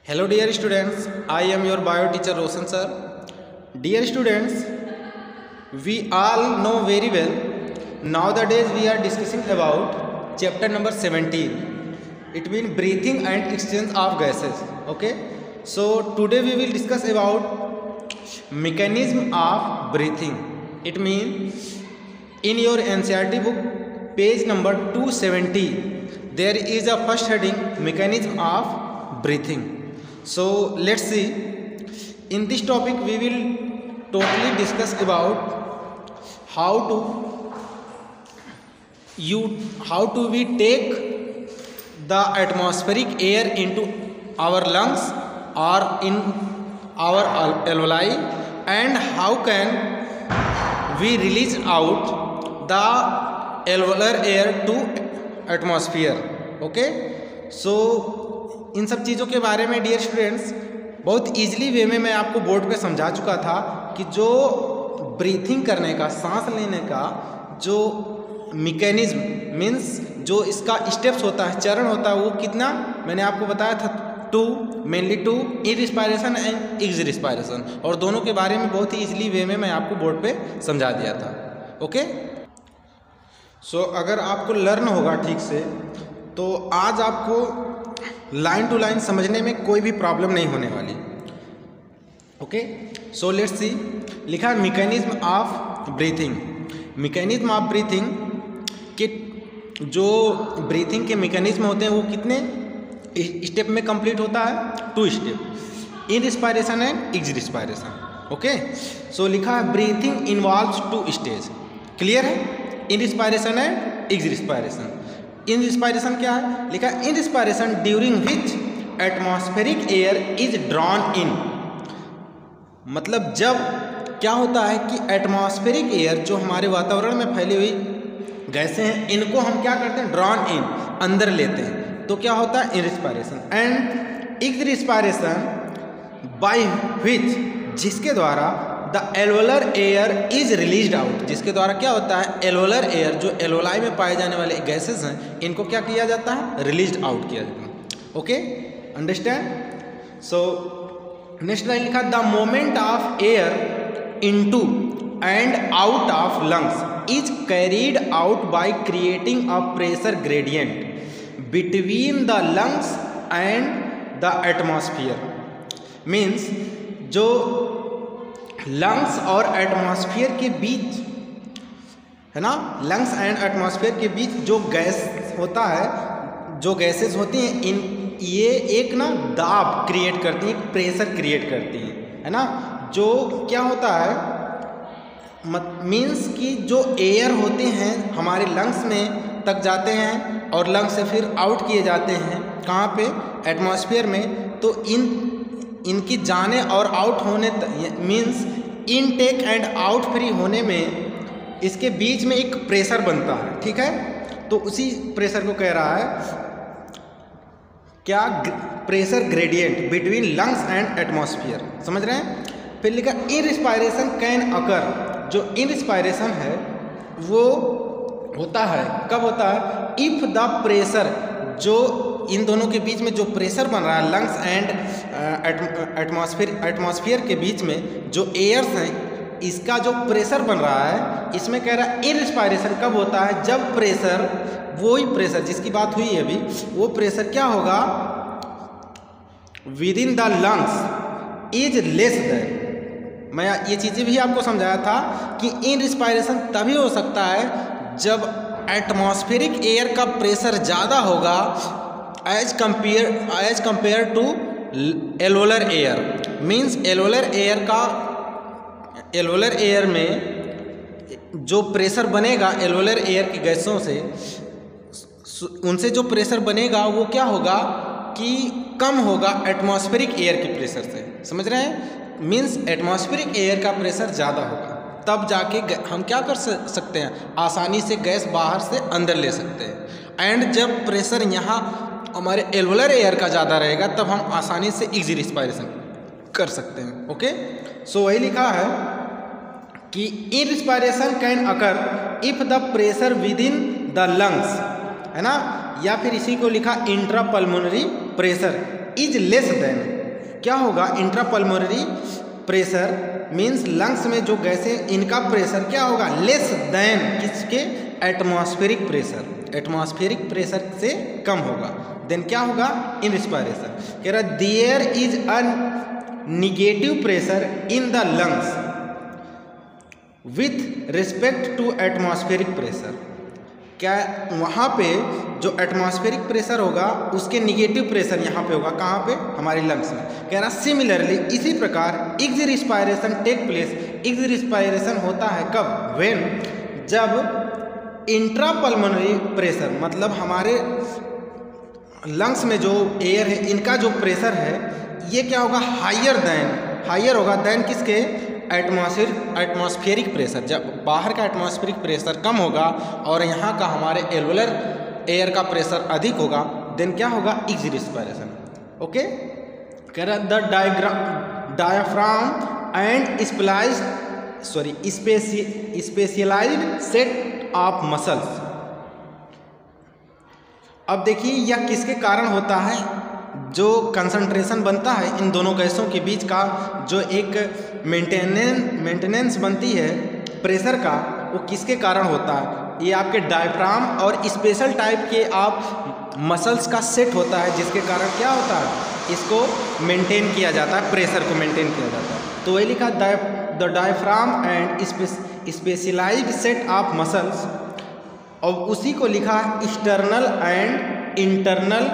Hello dear students, I am your bio teacher Roshan sir. Dear students, we all know very well, nowadays we are discussing about chapter number 17. It means breathing and exchange of gases. Okay, so today we will discuss about mechanism of breathing. It means in your NCERT book page number 270 there is a first heading mechanism of breathing. So let's see, in this topic we will totally discuss about how do we take the atmospheric air into our lungs or in our alveoli, and how can we release out the alveolar air to atmosphere. Okay, so इन सब चीज़ों के बारे में dear students बहुत easily way में मैं आपको board पे समझा चुका था कि जो ब्रीथिंग करने का, सांस लेने का जो मैकेनिज्म मीन्स जो इसका स्टेप्स होता है, चरण होता है, वो कितना मैंने आपको बताया था, mainly two in respiration and ex respiration, और दोनों के बारे में बहुत ही ईजिली वे में मैं आपको बोर्ड पे समझा दिया था. ओके, सो अगर आपको लर्न होगा ठीक से तो आज आपको लाइन टू लाइन समझने में कोई भी प्रॉब्लम नहीं होने वाली. ओके, सो लेट्स सी, लिखा है mechanism of breathing. Mechanism of breathing के जो ब्रीथिंग के मैकेनिज्म होते हैं वो कितने स्टेप में कंप्लीट होता है? 2 step, in respiration and ex respiration. Okay, so लिखा है ब्रीथिंग इन्वॉल्व्स 2 स्टेज. क्लियर है? In respiration and ex respiration. In respiration क्या है? लिखा है in respiration during which atmospheric air is drawn in. मतलब जब क्या होता है कि एटमॉस्फेरिक एयर जो हमारे वातावरण में फैली हुई गैसें हैं, इनको हम क्या करते हैं? ड्रॉन इन, अंदर लेते हैं. तो क्या होता है? In respiration. And ex respiration by which, जिसके द्वारा the alveolar air is released out, जिसके द्वारा क्या होता है? एल्वोलर एयर जो एल्वोलाई में पाए जाने वाले गैसेस हैं, इनको क्या किया जाता है? रिलीज्ड आउट किया जाता है. Okay, understand? So next line लिखा, the moment of air into and out of lungs is carried out by creating a pressure gradient between the lungs and the atmosphere. Means जो lungs और atmosphere के बीच है ना, lungs and atmosphere के बीच जो gas होता है, जो गैसेस होती हैं, इन ये एक ना दाब क्रिएट करती हैं, प्रेशर क्रिएट करती हैं, है ना. जो क्या होता है मीन्स कि जो एयर होते हैं हमारे लंग्स में तक जाते हैं और लंग्स से फिर आउट किए जाते हैं. कहाँ पे? एटमॉस्फेयर में. तो इनकी जाने और आउट होने means intake and out free होने में इसके बीच में एक प्रेशर बनता है. ठीक है, तो उसी प्रेशर को कह रहा है क्या? Pressure gradient between lungs and atmosphere. समझ रहे हैं? फिर लिखा इन रिस्पायरेशन कैन अकर. जो इन रिस्पायरेशन है वो होता है, कब होता है? इफ द प्रेशर, जो इन दोनों के बीच में जो प्रेशर बन रहा है लंग्स एंड एटमॉस्फेयर के बीच में जो एयर्स हैं, इसका जो प्रेशर बन रहा है, इसमें कह रहा है इन रिस्पायरेशन कब होता है? जब प्रेशर, वही प्रेशर जिसकी बात हुई है अभी, वो प्रेशर क्या होगा? Within the lungs is less than. मैं ये चीज़ें भी आपको समझाया था कि इन रिस्पायरेशन तभी हो सकता है जब एटमॉस्फेरिक एयर का प्रेशर ज़्यादा होगा as compare to alveolar air. Means alveolar air में जो प्रेशर बनेगा एल्वोलर एयर की गैसों से, उनसे जो प्रेशर बनेगा वो क्या होगा कि कम होगा एटमॉस्फेरिक एयर के प्रेशर से. समझ रहे हैं? मीन्स एटमॉस्फेरिक एयर का प्रेशर ज़्यादा होगा, तब जाके हम क्या कर सकते हैं? आसानी से गैस बाहर से अंदर ले सकते हैं. एंड जब प्रेशर यहाँ हमारे एल्वोलर एयर का ज़्यादा रहेगा तब हम आसानी से एक्स रिस्पायरेशन कर सकते हैं. ओके, सो वही लिखा है कि in respiration can occur if the pressure within the lungs, है ना, या फिर इसी को लिखा intrapulmonary pressure is less than, क्या होगा, इंट्रापल्मोनरी प्रेशर मीन्स लंग्स में जो गैसें इनका प्रेशर क्या होगा, लेस देन किसके, एटमॉस्फेरिक प्रेशर, एटमॉस्फेरिक प्रेशर से कम होगा। देन क्या होगा, इन रिस्पायरेशन। कह रहा there is a negative pressure in the lungs with respect to atmospheric pressure. क्या वहाँ पे जो एटमॉस्फेरिक प्रेशर होगा उसके निगेटिव प्रेशर यहाँ पे होगा, कहाँ पे, हमारे लंग्स में। कह रहा सिमिलरली इसी प्रकार एक्सरिस्पायरेशन टेक प्लेस, एक्सरिस्पायरेशन होता है कब, व्हेन, जब इंट्रापल्मोनरी प्रेशर मतलब हमारे लंग्स में जो एयर है इनका जो प्रेशर है ये क्या होगा, हायर होगा देन किसके, एटमॉस्फेरिक प्रेशर। जब बाहर का एटमॉस्फेरिक प्रेशर कम होगा और यहाँ का हमारे एल्वुलर एयर का प्रेशर अधिक होगा, देन क्या होगा, एक्सरिस्पायरेशन। ओके, कह रहा the diaphragm and specialised set of muscles. अब देखिए यह किसके कारण होता है, जो कंसंट्रेशन बनता है इन दोनों गैसों के बीच का, जो एक मेंटेनेंस बनती है प्रेशर का, वो किसके कारण होता है, ये आपके डायफ्राम और स्पेशल टाइप के आप मसल्स का सेट होता है, जिसके कारण क्या होता है, इसको मेंटेन किया जाता है, प्रेशर को मेंटेन किया जाता है। तो वही लिखा the diaphragm and specialised set of muscles, और उसी को लिखा external and internal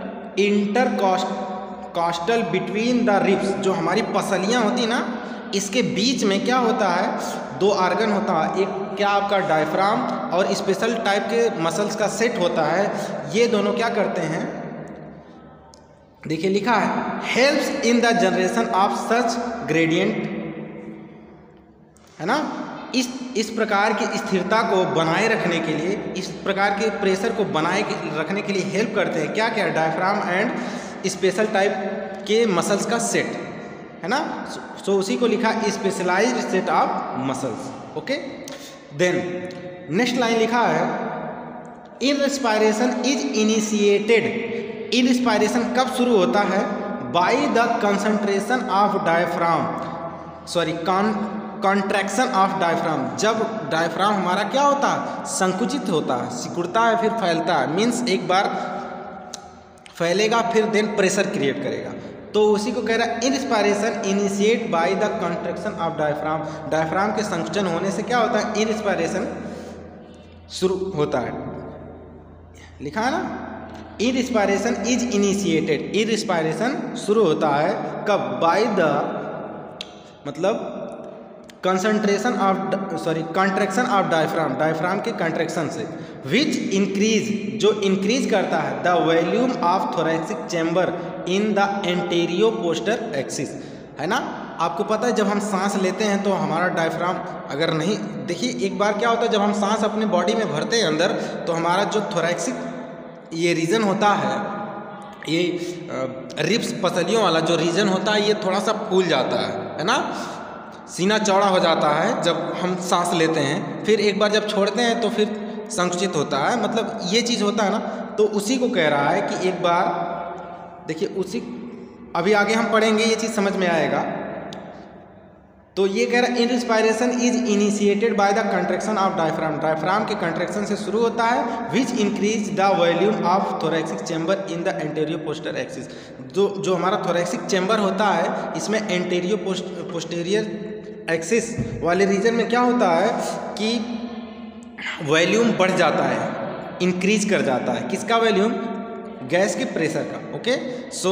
intercostal between the ribs. जो हमारी पसलियाँ होती ना, इसके बीच में क्या होता है, दो आर्गन होता है, एक क्या आपका डायफ्राम और स्पेशल टाइप के मसल्स का सेट होता है। ये दोनों क्या करते हैं, देखिए लिखा है helps in the generation of such gradient, है ना। इस प्रकार की स्थिरता को बनाए रखने के लिए, इस प्रकार के प्रेशर को बनाए रखने के लिए हेल्प करते हैं क्या क्या, डायफ्राम एंड स्पेशल टाइप के मसल्स का सेट, है ना। सो उसी को लिखा specialised set of muscles. Okay, then next line लिखा है इंस्पायरेशन इज इनिशिएटेड। इंस्पायरेशन कब शुरू होता है, by the concentration of diaphragm, contraction of diaphragm. जब डायफ्राम हमारा क्या होता है, संकुचित होता है, सिकुड़ता है, फिर फैलता है, मीन्स एक बार फैलेगा फिर देन प्रेशर क्रिएट करेगा। तो उसी को कह रहा है inspiration initiate by the contraction of diaphragm. Diaphragm के संकुचन होने से क्या होता है, इंस्पायरेशन शुरू होता है, लिखा है ना। इंस्पायरेशन इज इनिशिएटेड, इंस्पायरेशन शुरू होता है कब, बाय द मतलब concentration of contraction of diaphragm के कंट्रैक्शन से, विच इंक्रीज, जो इंक्रीज करता है the volume of thoracic chamber in the anteroposterior axis, है ना। आपको पता है जब हम सांस लेते हैं तो हमारा डायफ्राम अगर नहीं, देखिए एक बार क्या होता है जब हम सांस अपने बॉडी में भरते हैं अंदर, तो हमारा जो थोरैसिक ये रीजन होता है, ये रिब्स पसलियों वाला जो रीजन होता है, ये थोड़ा सा फूल जाता है ना, सीना चौड़ा हो जाता है जब हम सांस लेते हैं, फिर एक बार जब छोड़ते हैं तो फिर संकुचित होता है, मतलब ये चीज़ होता है ना। तो उसी को कह रहा है कि एक बार देखिए, उसी अभी आगे हम पढ़ेंगे, ये चीज़ समझ में आएगा। तो ये कह रहा है inspiration is initiated by the contraction of diaphragm, diaphragm के कंट्रैक्शन से शुरू होता है, which increase the volume of thoracic chamber in the anteroposterior axis. जो हमारा थोरैसिक चैम्बर होता है, इसमें एंटीरियो पोस्टीरियर एक्सिस वाले रीजन में क्या होता है कि वॉल्यूम बढ़ जाता है, इंक्रीज कर जाता है, किसका वॉल्यूम, गैस के प्रेशर का। ओके, सो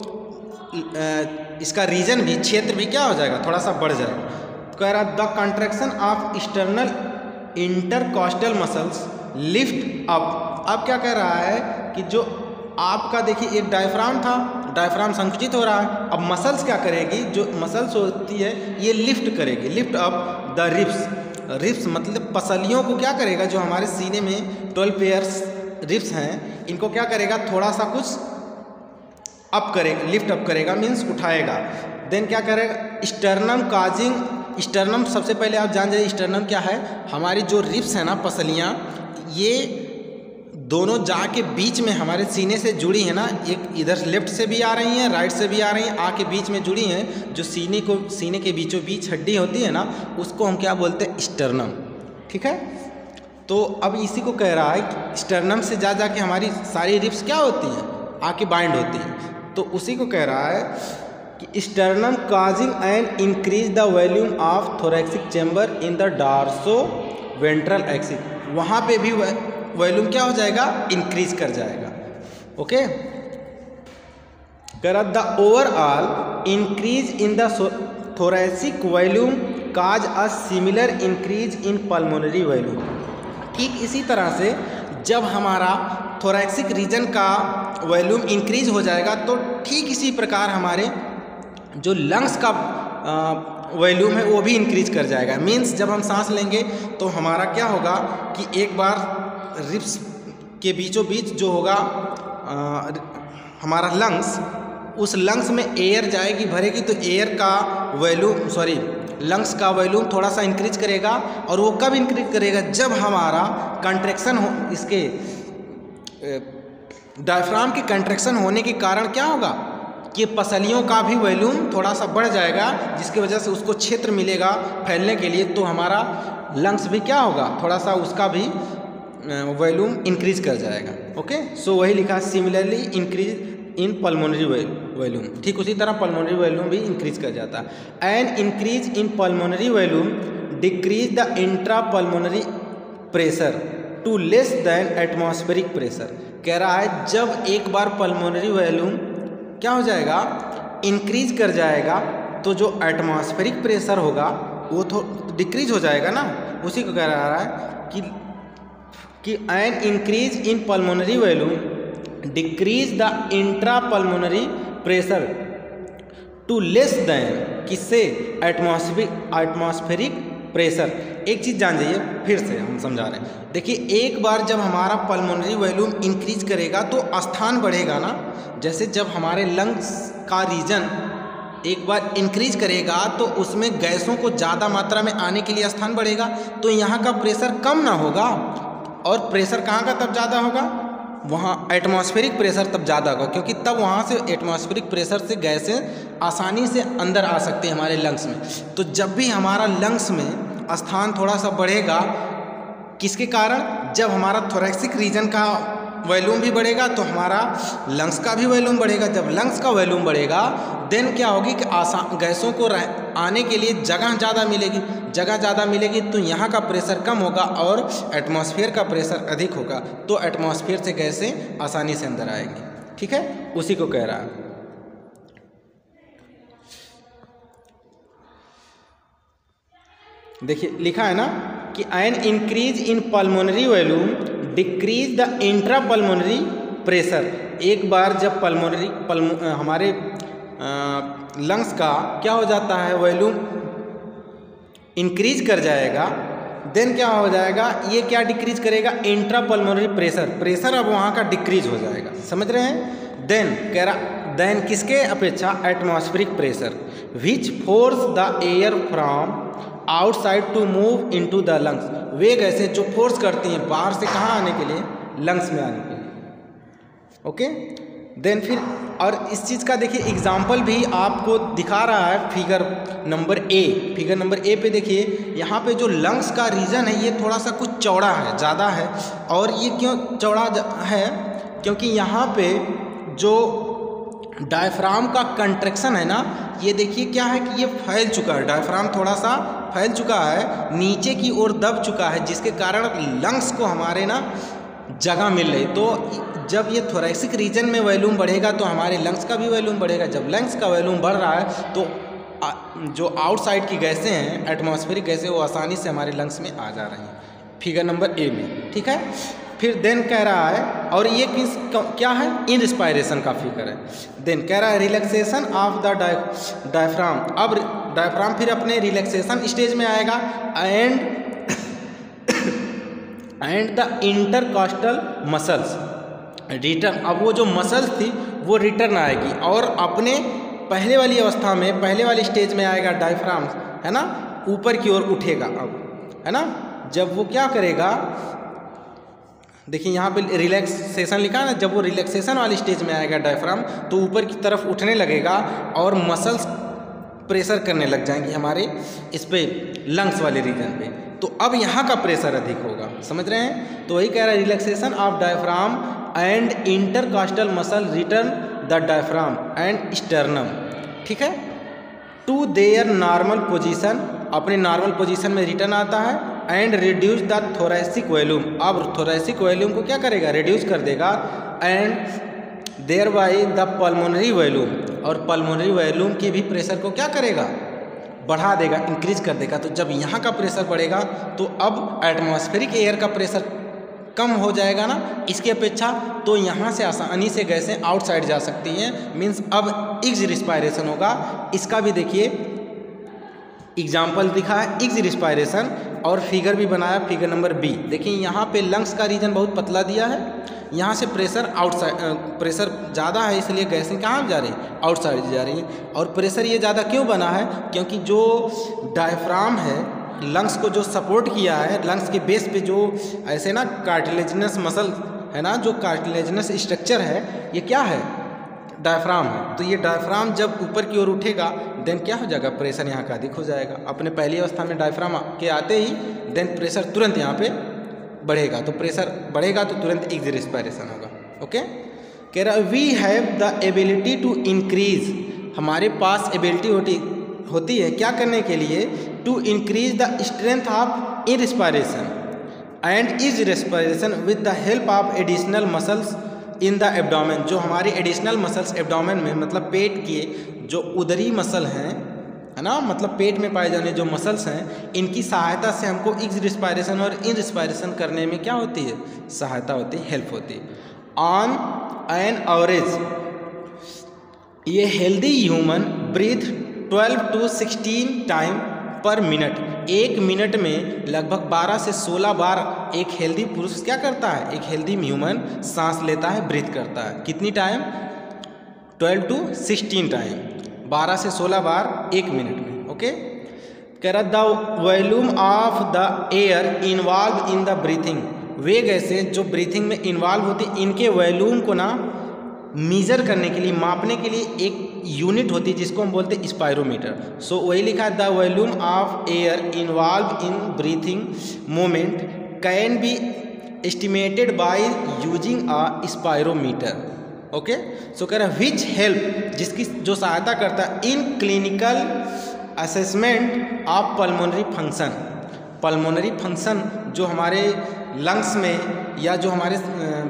इसका रीजन भी, क्षेत्र भी क्या हो जाएगा, थोड़ा सा बढ़ जाएगा। तो कह रहा the contraction of external intercostal muscles lift up. अब क्या कह रहा है कि जो आपका देखिए एक डायफ्राम था, डायफ्राम संकुचित हो रहा है, अब मसल्स क्या करेगी, जो मसल्स होती है ये लिफ्ट करेगी, लिफ्ट अप द रिब्स मतलब पसलियों को क्या करेगा, जो हमारे सीने में 12 पेयर्स रिब्स हैं, इनको क्या करेगा, थोड़ा सा कुछ अप करेगा, लिफ्ट अप करेगा, मीन्स उठाएगा। देन क्या करेगा, स्टर्नम काजिंग, स्टर्नम सबसे पहले आप जान जाइए स्टर्नम क्या है, हमारी जो रिब्स है ना, पसलियाँ, ये दोनों जाके बीच में हमारे सीने से जुड़ी है ना, एक इधर लेफ्ट से भी आ रही हैं, राइट से भी आ रही हैं, आके बीच में जुड़ी हैं। जो सीने के बीचों बीच हड्डी होती है ना, उसको हम क्या बोलते हैं, स्टर्नम। ठीक है, तो अब इसी को कह रहा है कि स्टर्नम से जा के हमारी सारी रिब्स क्या होती हैं, आके बाइंड होती हैं। तो उसी को कह रहा है कि sternum causing and increase the volume of thoracic chamber in the dorsoventral axis. वहाँ पे भी वॉल्यूम क्या हो जाएगा, इंक्रीज कर जाएगा। ओके, कर the overall increase in the thoracic volume cause a similar increase in pulmonary volume. ठीक इसी तरह से जब हमारा थोरैक्सिक रीजन का वॉल्यूम इंक्रीज हो जाएगा तो ठीक इसी प्रकार हमारे जो लंग्स का वॉल्यूम है वो भी इंक्रीज कर जाएगा। मीन्स जब हम सांस लेंगे तो हमारा क्या होगा कि एक बार रिब्स के बीचों बीच जो होगा हमारा लंग्स, उस लंग्स में एयर जाएगी, भरेगी, तो एयर का वॉल्यूम लंग्स का वॉल्यूम थोड़ा सा इंक्रीज करेगा। और वो कब इंक्रीज करेगा, जब हमारा कंट्रैक्शन हो, इसके डायफ्राम की कंट्रैक्शन होने के कारण क्या होगा कि पसलियों का भी वॉल्यूम थोड़ा सा बढ़ जाएगा, जिसकी वजह से उसको क्षेत्र मिलेगा फैलने के लिए। तो हमारा लंग्स भी क्या होगा, थोड़ा सा उसका भी वॉल्यूम इंक्रीज कर जाएगा। ओके, सो वही लिखा, similarly increase in pulmonary volume. ठीक उसी तरह पल्मोनरी वॉल्यूम भी इंक्रीज कर जाता है। And increase in pulmonary volume decrease the intrapulmonary pressure to less than atmospheric pressure. कह रहा है जब एक बार पल्मोनरी वॉल्यूम क्या हो जाएगा, इंक्रीज कर जाएगा, तो जो एटमॉस्फेरिक प्रेशर होगा वो तो डिक्रीज हो जाएगा ना। उसी को कह रहा है कि an increase in pulmonary volume decrease the intrapulmonary pressure to less than किससे, एटमॉस्फेरिक प्रेशर। एक चीज़ जान जाइए, फिर से हम समझा रहे हैं। देखिए, एक बार जब हमारा पल्मोनरी वॉल्यूम इंक्रीज करेगा तो स्थान बढ़ेगा ना। जैसे जब हमारे लंग्स का रीजन एक बार इंक्रीज करेगा तो उसमें गैसों को ज़्यादा मात्रा में आने के लिए स्थान बढ़ेगा, तो यहाँ का प्रेशर कम ना होगा। और प्रेशर कहाँ का तब ज़्यादा होगा, वहाँ एटमॉस्फेरिक प्रेशर तब ज़्यादा होगा, क्योंकि तब वहाँ से एटमॉस्फेरिक प्रेशर से गैसें आसानी से अंदर आ सकती हैं हमारे लंग्स में। तो जब भी हमारा लंग्स में स्थान थोड़ा सा बढ़ेगा, किसके कारण, जब हमारा थोरैक्सिक रीजन का वॉल्यूम भी बढ़ेगा तो हमारा लंग्स का भी वॉल्यूम बढ़ेगा। जब लंग्स का वॉल्यूम बढ़ेगा देन क्या होगी कि गैसों को आने के लिए जगह ज़्यादा मिलेगी। जगह ज़्यादा मिलेगी तो यहाँ का प्रेशर कम होगा और एटमॉस्फेयर का प्रेशर अधिक होगा, तो एटमॉस्फेयर से गैसें आसानी से अंदर आएंगी। ठीक है, उसी को कह रहा है। देखिए लिखा है ना कि an increase in pulmonary volume decrease the intrapulmonary pressure. एक बार जब हमारे लंग्स का क्या हो जाता है, वॉल्यूम इंक्रीज कर जाएगा, देन क्या हो जाएगा, ये क्या डिक्रीज करेगा, इंट्रा पल्मोनरी प्रेशर अब वहाँ का डिक्रीज हो जाएगा। समझ रहे हैं। देन कह रहा, देन किसके अपेक्षा, atmospheric pressure which force the air from outside to move into the lungs. वे गैसें जो फोर्स करती हैं बाहर से कहाँ आने के लिए, लंग्स में आने के लिए। ओके, देन फिर और इस चीज़ का देखिए एग्जाम्पल भी आपको दिखा रहा है figure number A. Figure number A पे देखिए, यहाँ पे जो लंग्स का रीजन है ये थोड़ा सा कुछ चौड़ा है, ज़्यादा है। और ये क्यों चौड़ा है, क्योंकि यहाँ पे जो डायफ्राम का कंट्रैक्शन है ना, ये देखिए क्या है कि ये फैल चुका है, डायफ्राम थोड़ा सा फैल चुका है, नीचे की ओर दब चुका है, जिसके कारण लंग्स को हमारे ना जगह मिल रही। तो जब ये थोरैसिक रीजन में वॉल्यूम बढ़ेगा तो हमारे लंग्स का भी वॉल्यूम बढ़ेगा। जब लंग्स का वॉल्यूम बढ़ रहा है तो जो आउटसाइड की गैसें हैं, एटमॉस्फेरिक गैसें, वो आसानी से हमारे लंग्स में आ जा रही हैं, फिगर नंबर ए में। ठीक है, फिर देन कह रहा है, और ये क्या है, इंस्पायरेशन का फिगर है। देन कह रहा है रिलैक्सेशन ऑफ द डायफ्राम। अब डायफ्राम फिर अपने रिलैक्सेशन स्टेज में आएगा and the intercostal muscles return. अब वो जो मसल्स थी वो रिटर्न आएगी और अपने पहले वाली अवस्था में, पहले वाली स्टेज में आएगा डायफ्राम, है ना, ऊपर की ओर उठेगा। अब है ना, जब वो क्या करेगा, देखिए यहाँ पे रिलैक्सेशन लिखा है ना, जब वो रिलैक्सेशन वाली स्टेज में आएगा डायफ्राम तो ऊपर की तरफ उठने लगेगा और मसल्स प्रेशर करने लग जाएंगे हमारे इस पे लंग्स वाले रीजन पे, तो अब यहाँ का प्रेशर अधिक होगा। समझ रहे हैं? तो वही कह रहा है relaxation of diaphragm and intercostal muscle return the diaphragm and sternum, ठीक है, टू देयर नॉर्मल पोजीशन, अपने नॉर्मल पोजीशन में रिटर्न आता है, and reduce the thoracic volume, अब थोरैसिक वॉल्यूम को क्या करेगा, रिड्यूस कर देगा, and thereby the pulmonary volume, और पल्मोनरी वॉल्यूम के भी प्रेशर को क्या करेगा, बढ़ा देगा, इंक्रीज कर देगा। तो जब यहाँ का प्रेशर बढ़ेगा तो अब एटमॉस्फेरिक एयर का प्रेशर कम हो जाएगा ना इसकी अपेक्षा, तो यहाँ से आसानी से गैसें आउटसाइड जा सकती हैं, मीन्स अब इग्ज रिस्पायरेशन होगा। इसका भी देखिए एग्जाम्पल दिखा है इग्ज रिस्पायरेशन, और फिगर भी बनाया, फिगर नंबर बी। देखिए यहाँ पे लंग्स का रीजन बहुत पतला दिया है, यहाँ से प्रेशर आउटसाइड, प्रेशर ज़्यादा है इसलिए गैसें कहाँ जा रही हैं, आउटसाइड जा रही हैं। और प्रेशर ये ज़्यादा क्यों बना है, क्योंकि जो डायफ्राम है लंग्स को जो सपोर्ट किया है, लंग्स के बेस पे जो ऐसे ना कार्टिलेजिनस मसल है ना, जो कार्टिलेजिनस स्ट्रक्चर है, ये क्या है, डायफ्राम है। तो ये डायफ्राम जब ऊपर की ओर उठेगा देन क्या हो जाएगा, प्रेशर यहाँ का अधिक हो जाएगा। अपने पहली अवस्था में डायफ्राम के आते ही देन प्रेशर तुरंत यहाँ पे बढ़ेगा, तो प्रेशर बढ़ेगा तो तुरंत इग्ज रिस्पायरेशन होगा। ओके, कह रहा we have the ability to increase, हमारे पास एबिलिटी होती है क्या करने के लिए, to increase the strength of in respiration and is respiration with the help of additional muscles in the abdomen, जो हमारी एडिशनल मसल्स एब्डोमेन में, मतलब पेट के जो उदरी मसल हैं, है ना, मतलब पेट में पाए जाने जो मसल्स हैं, इनकी सहायता से हमको इग्ज रिस्पायरेशन और इन रिस्पायरेशन करने में क्या होती है, सहायता होती है, हेल्प होती है। ऑन एन एवरेज ये healthy human breath 12 to 16 time per minute, एक मिनट में लगभग 12 से 16 बार एक हेल्दी पुरुष क्या करता है, एक हेल्दी ह्यूमन सांस लेता है, ब्रीथ करता है। कितनी टाइम, 12 to 16 टाइम, 12 से 16 बार एक मिनट में। ओके, कह रहा the volume of the air involve in the breathing, वे गैसें जो ब्रीथिंग में इन्वॉल्व होती, इनके वॉल्यूम को ना मीज़र करने के लिए, मापने के लिए एक यूनिट होती है जिसको हम बोलते हैं स्पायरोमीटर। सो वही लिखा है the volume of air involve in breathing moment can be estimated by using a spirometer. Okay, so कह रहा है विच हेल्प, जिसकी जो सहायता करता है in clinical assessment of pulmonary function, pulmonary function जो हमारे लंग्स में या जो हमारे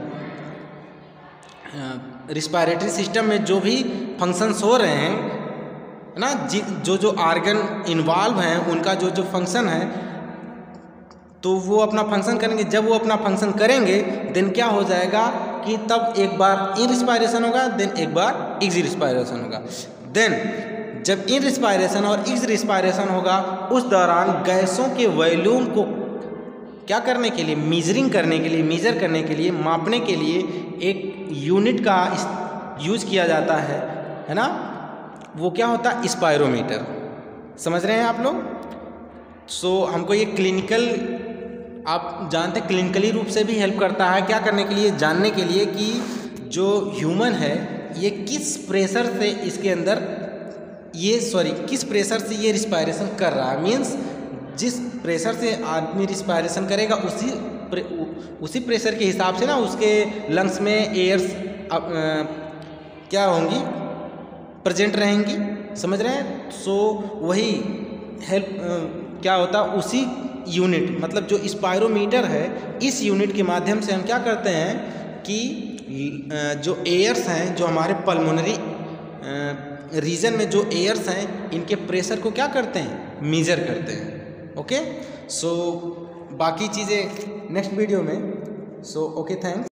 रिस्पायरेटरी सिस्टम में जो भी फंक्शंस हो रहे हैं, है ना, जो जो आर्गन इन्वॉल्व हैं उनका जो जो फंक्शन है, तो वो अपना फंक्शन करेंगे। जब वो अपना फंक्शन करेंगे देन क्या हो जाएगा कि तब एक बार इन रिस्पायरेशन होगा, देन एक बार इग्ज रिस्पायरेशन होगा। देन जब इन रिस्पायरेशन और इग्ज रिस्पायरेशन होगा उस दौरान गैसों के वॉल्यूम को क्या करने के लिए, मीजरिंग करने के लिए, मीज़र करने के लिए, मापने के लिए एक यूनिट का यूज किया जाता है ना, वो क्या होता है, स्पायरोमीटर। समझ रहे हैं आप लोग? सो हमको ये क्लिनिकल, आप जानते हैं क्लिनिकली रूप से भी हेल्प करता है, क्या करने के लिए, जानने के लिए कि जो ह्यूमन है ये किस प्रेशर से इसके अंदर किस प्रेशर से ये रिस्पायरेशन कर रहा है। मीन्स जिस प्रेशर से आदमी रिस्पायरेशन करेगा उसी प्रेशर के हिसाब से ना उसके लंग्स में एयर्स क्या होंगी, प्रेजेंट रहेंगी। समझ रहे हैं? सो वही हेल्प क्या होता है, उसी यूनिट, मतलब जो स्पायरोमीटर है, इस यूनिट के माध्यम से हम क्या करते हैं कि जो एयर्स हैं, जो हमारे पल्मोनरी रीजन में जो एयर्स हैं, इनके प्रेशर को क्या करते हैं, मीज़र करते हैं। ओके, सो बाकी चीज़ें नेक्स्ट वीडियो में। So okay, thanks.